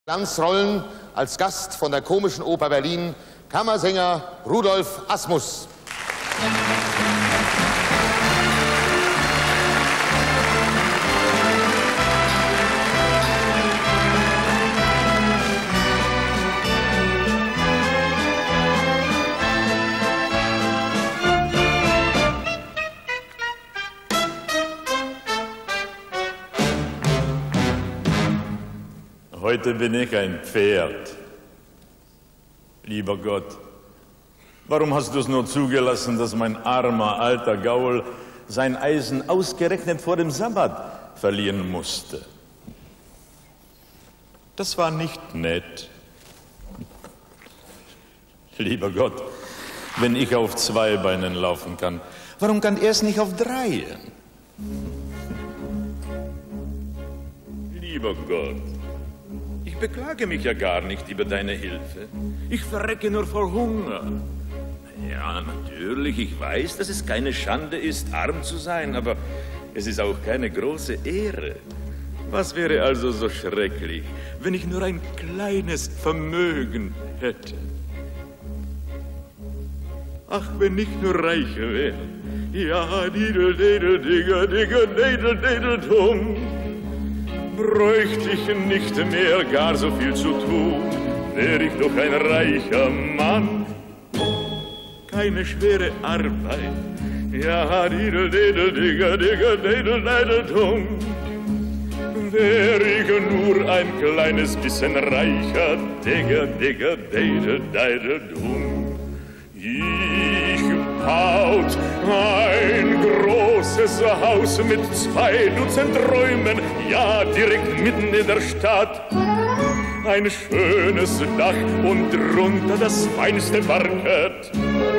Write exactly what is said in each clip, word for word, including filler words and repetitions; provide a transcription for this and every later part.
Glanzrollen als Gast von der Komischen Oper Berlin, Kammersänger Rudolf Asmus. Heute bin ich ein Pferd. Lieber Gott, warum hast du es nur zugelassen, dass mein armer alter Gaul sein Eisen ausgerechnet vor dem Sabbat verlieren musste? Das war nicht nett. Lieber Gott, wenn ich auf zwei Beinen laufen kann, warum kann er es nicht auf dreien? Lieber Gott, ich beklage mich ja gar nicht über deine Hilfe. Ich verrecke nur vor Hunger. Ja, natürlich, ich weiß, dass es keine Schande ist, arm zu sein, aber es ist auch keine große Ehre. Was wäre also so schrecklich, wenn ich nur ein kleines Vermögen hätte? Ach, wenn ich nur reich wäre. Ja, didel, didel, digger, digger, didel, didel, dumm. Bräuchte ich nicht mehr gar so viel zu tun, wär ich doch ein reicher Mann. Keine schwere Arbeit, ja, didel, didel, digger, digger, didel, didel, dumm. Wär ich nur ein kleines bisschen reicher, digger, digger, didel, didel, dumm. Ich baut ein großes Haus mit zwei Dutzend Räumen, ja, direkt mitten in der Stadt. Ein schönes Dach und drunter das feinste Parkett.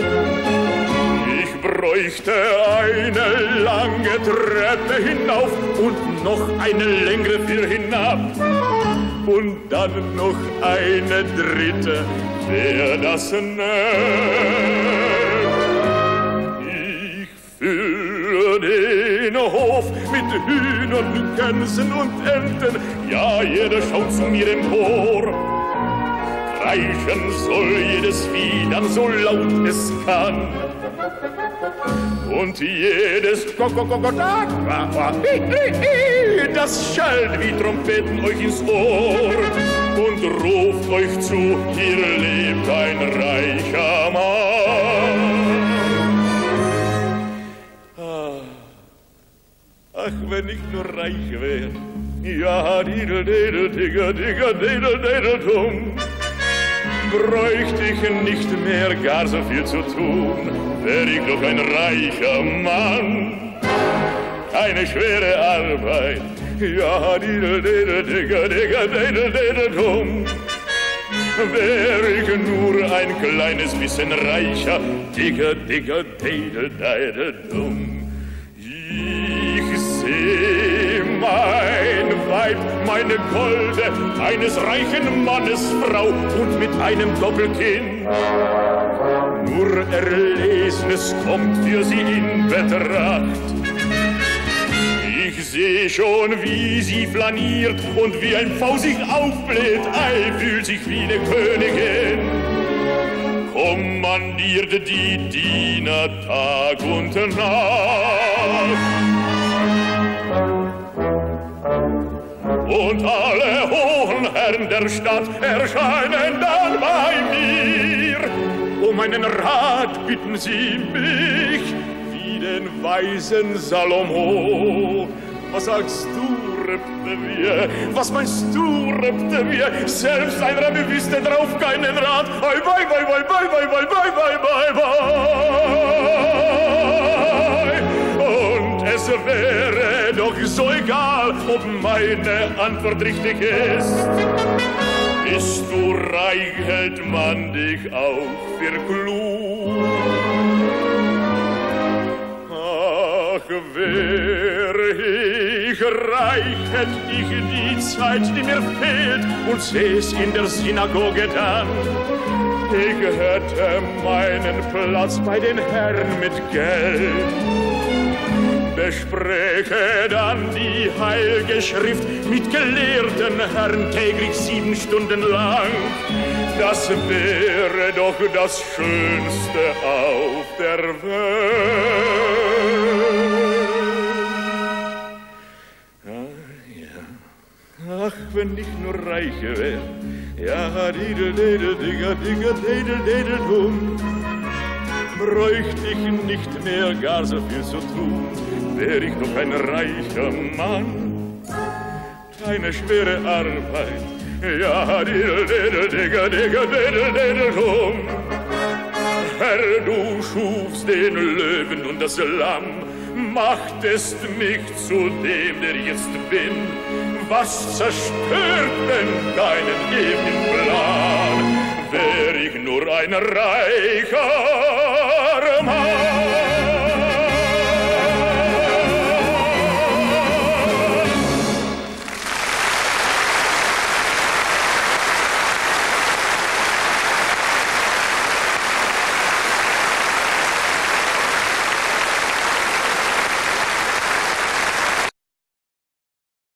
Ich bräuchte eine lange Treppe hinauf und noch eine längere für hinab. Und dann noch eine dritte, wer das nennt. Ich fülle den Hof mit Hühnern, Gänsen und Enten, ja, jeder schaut zu mir empor. Kreischen soll jedes Vieh dann so laut es kann. Und jedes das schallt wie Trompeten euch ins Ohr und ruft euch zu, hier lebt ein reicher Mann. Ach, wenn ich nur reich wär, ja, didel, didel, digger, digger, didel, didel, dumm. Bräuchte ich nicht mehr gar so viel zu tun, wär ich doch ein reicher Mann. Keine schwere Arbeit, ja, didel, didel, digger, digger, didel, didel, dumm. Wär ich nur ein kleines bisschen reicher, digger, digger, didel, didel, dumm. Ich seh mein Weib, meine Golde, eines reichen Mannes Frau und mit einem Doppelkinn. Nur Erlesenes kommt für sie in Betracht. Ich seh schon, wie sie flaniert und wie ein Pfau sich aufbläht, ei, fühlt sich wie eine Königin. Kommandiert die Diener Tag und Nacht. Und alle hohen Herren der Stadt erscheinen dann bei mir. Um einen Rat bitten sie mich, wie den weisen Salomo. Was sagst du, Reptevier? Was meinst du, Reptevier? Selbst ein Rabbi wüsste drauf keinen Rat. Bye, bye, bye, bye, bye, bye, bye, bye, bye, bye, bye. Und es wäre doch so egal, ob meine Antwort richtig ist. Bist du reich, hält man dich auch für klug. Ach, wäre ich reich, hätt ich die Zeit, die mir fehlt, und säß in der Synagoge dann. Ich hätte meinen Platz bei den Herren mit Geld. Bespräche dann die heilige Schrift mit gelehrten Herren täglich sieben Stunden lang. Das wäre doch das Schönste auf der Welt. Ach, wenn ich nur reich wär, ja, didel, didel, digger, digger, didel, didel, dumm, bräuchte ich nicht mehr gar so viel zu tun, wär ich doch ein reicher Mann. Keine schwere Arbeit, ja, didel, didel, digger, digger, didel, didel, dumm. Herr, du schufst den Löwen und das Lamm, machtest mich zu dem, der jetzt bin. Was zerstört denn deinen ewigen Plan? Wär ich nur ein reicher Mann.